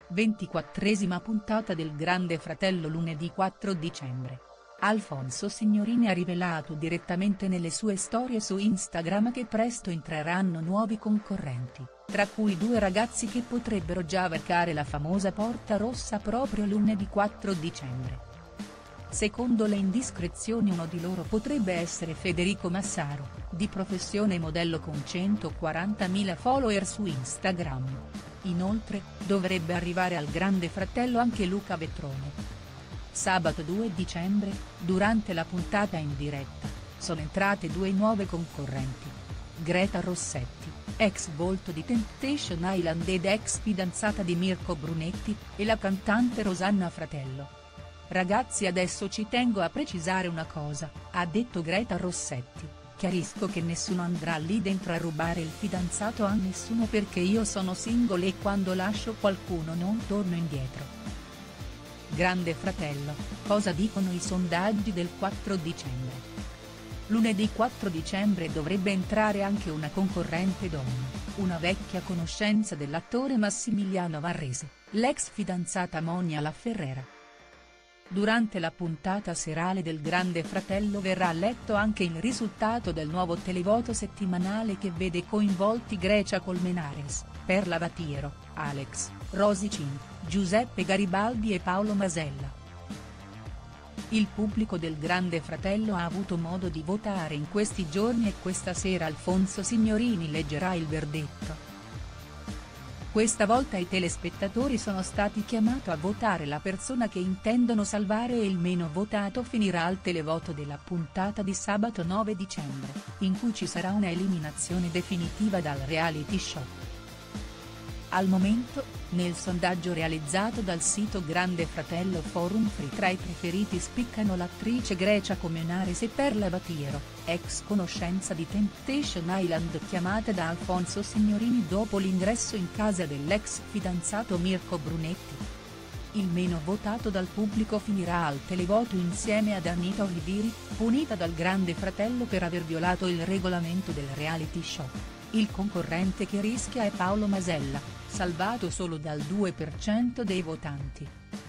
24esima puntata del Grande Fratello lunedì 4 dicembre. Alfonso Signorini ha rivelato direttamente nelle sue storie su Instagram che presto entreranno nuovi concorrenti, tra cui due ragazzi che potrebbero già varcare la famosa porta rossa proprio lunedì 4 dicembre. Secondo le indiscrezioni uno di loro potrebbe essere Federico Massaro, di professione modello con 140.000 follower su Instagram. Inoltre, dovrebbe arrivare al Grande Fratello anche Luca Vetrone. Sabato 2 dicembre, durante la puntata in diretta, sono entrate due nuove concorrenti. Greta Rossetti, ex volto di Temptation Island ed ex fidanzata di Mirko Brunetti, e la cantante Rosanna Fratello. "Ragazzi, adesso ci tengo a precisare una cosa", ha detto Greta Rossetti. "Chiarisco che nessuno andrà lì dentro a rubare il fidanzato a nessuno perché io sono single e quando lascio qualcuno non torno indietro". Grande Fratello, cosa dicono i sondaggi del 4 dicembre? Lunedì 4 dicembre dovrebbe entrare anche una concorrente donna, una vecchia conoscenza dell'attore Massimiliano Varrese, l'ex fidanzata Monia La Ferrera. Durante la puntata serale del Grande Fratello verrà letto anche il risultato del nuovo televoto settimanale che vede coinvolti Grecia Colmenares, Perla Vatiero, Alex, Rosy Cin, Giuseppe Garibaldi e Paolo Masella. Il pubblico del Grande Fratello ha avuto modo di votare in questi giorni e questa sera Alfonso Signorini leggerà il verdetto. Questa volta i telespettatori sono stati chiamati a votare la persona che intendono salvare e il meno votato finirà al televoto della puntata di sabato 9 dicembre, in cui ci sarà una eliminazione definitiva dal reality show. Al momento, nel sondaggio realizzato dal sito Grande Fratello Forum Free tra i preferiti spiccano l'attrice Grecia Colmenares e Perla Vatiero, ex conoscenza di Temptation Island chiamata da Alfonso Signorini dopo l'ingresso in casa dell'ex fidanzato Mirko Brunetti. Il meno votato dal pubblico finirà al televoto insieme ad Anita Oliveri, punita dal Grande Fratello per aver violato il regolamento del reality show. Il concorrente che rischia è Paolo Masella, salvato solo dal 2% dei votanti.